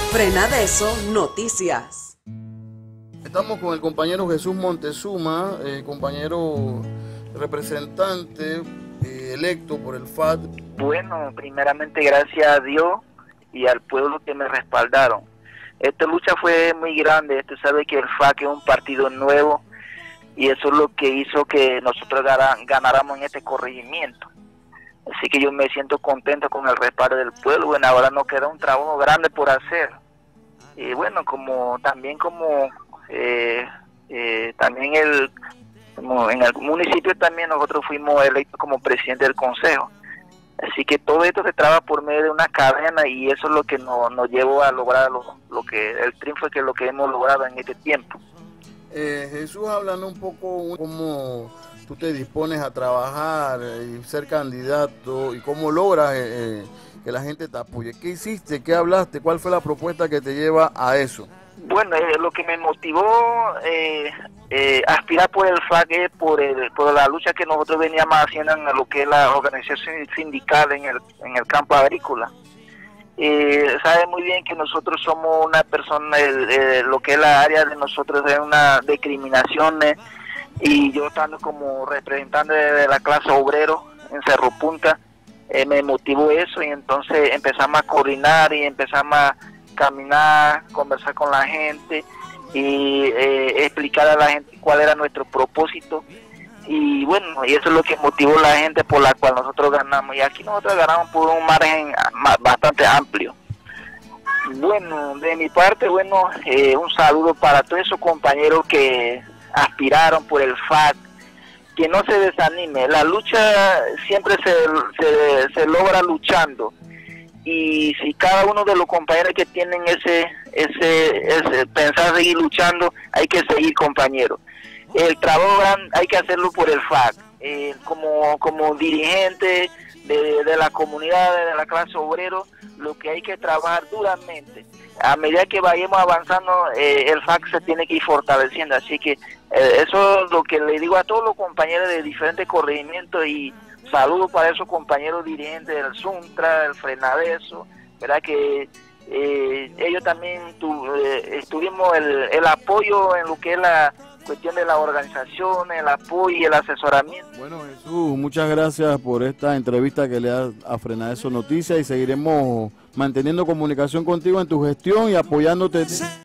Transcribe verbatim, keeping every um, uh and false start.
Frenadeso Noticias. Estamos con el compañero Jesús Montezuma, eh, compañero representante eh, electo por el F A D. Bueno, primeramente gracias a Dios y al pueblo que me respaldaron. Esta lucha fue muy grande. Usted sabe que el F A D es un partido nuevo y eso es lo que hizo que nosotros ganáramos en este corregimiento. Así que yo me siento contento con el respaldo del pueblo. Bueno, ahora nos queda un trabajo grande por hacer. Y bueno, como también como eh, eh, también el como en el municipio también nosotros fuimos electos como presidente del consejo. Así que todo esto se traba por medio de una cadena y eso es lo que nos, nos llevó a lograr lo, lo que el triunfo que es lo que hemos logrado en este tiempo. Eh, Jesús, hablando un poco cómo tú te dispones a trabajar y ser candidato y cómo logras eh, que la gente te apoye. ¿Qué hiciste? ¿Qué hablaste? ¿Cuál fue la propuesta que te lleva a eso? Bueno, eh, lo que me motivó eh, eh, aspirar por el F A D es por, el, por la lucha que nosotros veníamos haciendo en lo que es la organización sindical en el, en el campo agrícola. Eh, sabe muy bien que nosotros somos una persona, el, el, lo que es la área de nosotros es una discriminación, eh, y yo estando como representante de la clase obrero en Cerro Punta, eh, me motivó eso y entonces empezamos a coordinar y empezamos a caminar, conversar con la gente y eh, explicar a la gente cuál era nuestro propósito. Y bueno, y eso es lo que motivó a la gente por la cual nosotros ganamos. Y aquí nosotros ganamos por un margen bastante amplio. Bueno, de mi parte, bueno, eh, un saludo para todos esos compañeros que aspiraron por el F A D. Que no se desanime. La lucha siempre se, se, se logra luchando. Y si cada uno de los compañeros que tienen ese, ese, ese pensar seguir luchando, hay que seguir, compañeros. El trabajo hay que hacerlo por el F A D, eh, como, como dirigente de, de la comunidad, de la clase obrero, lo que hay que trabajar duramente. A medida que vayamos avanzando, eh, el F A D se tiene que ir fortaleciendo, así que eh, eso es lo que le digo a todos los compañeros de diferentes corregimientos y saludos para esos compañeros dirigentes del Suntra, del Frenadeso, verdad que eh, ellos también tu, eh, estuvimos el, el apoyo en lo que es la cuestión de la organización, el apoyo y el asesoramiento. Bueno, Jesús, muchas gracias por esta entrevista que le das a Frenadeso Noticias y seguiremos manteniendo comunicación contigo en tu gestión y apoyándote.